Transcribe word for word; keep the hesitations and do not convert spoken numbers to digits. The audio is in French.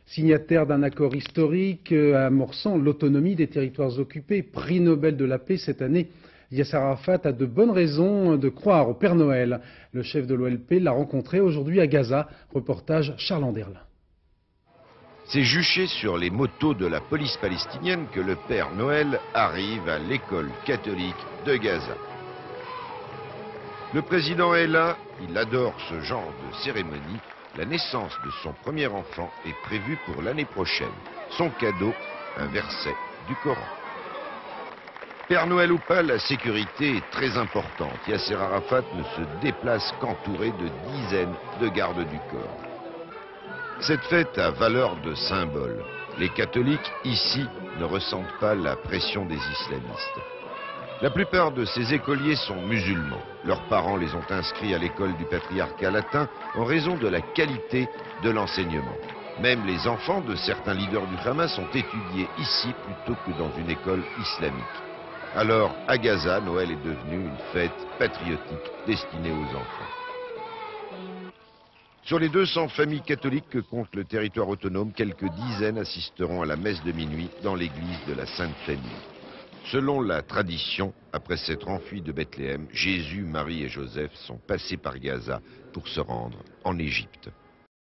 Signataire d'un accord historique euh, amorçant l'autonomie des territoires occupés, prix Nobel de la paix cette année, Yasser Arafat a de bonnes raisons de croire au Père Noël. Le chef de l'O L P l'a rencontré aujourd'hui à Gaza. Reportage Charles Anderlin. C'est juché sur les motos de la police palestinienne que le Père Noël arrive à l'école catholique de Gaza. Le président est là, il adore ce genre de cérémonie. La naissance de son premier enfant est prévue pour l'année prochaine. Son cadeau, un verset du Coran. Père Noël ou pas, la sécurité est très importante. Yasser Arafat ne se déplace qu'entouré de dizaines de gardes du corps. Cette fête a valeur de symbole. Les catholiques, ici, ne ressentent pas la pression des islamistes. La plupart de ces écoliers sont musulmans. Leurs parents les ont inscrits à l'école du patriarcat latin en raison de la qualité de l'enseignement. Même les enfants de certains leaders du Hamas ont étudié ici plutôt que dans une école islamique. Alors, à Gaza, Noël est devenu une fête patriotique destinée aux enfants. Sur les deux cents familles catholiques que compte le territoire autonome, quelques dizaines assisteront à la messe de minuit dans l'église de la Sainte Famille. Selon la tradition, après s'être enfuis de Bethléem, Jésus, Marie et Joseph sont passés par Gaza pour se rendre en Égypte.